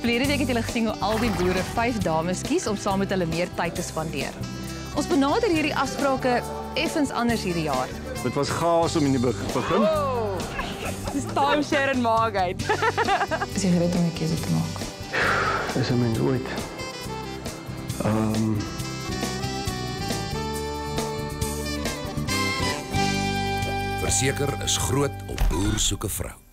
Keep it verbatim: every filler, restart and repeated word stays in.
Verlede week het julle gesien hoe al die boere vyf dames kies om saam met hulle meer tyd te spandeer. Ons benader hierdie afsprake effens anders hierdie jaar. Dit was chaos om in die begin. Oh, dis timeshare en maak uit. Is jy gereed om 'n keuse te maak? Is 'n mens ooit. Um, Verseker is groot op boer soek 'n vrou.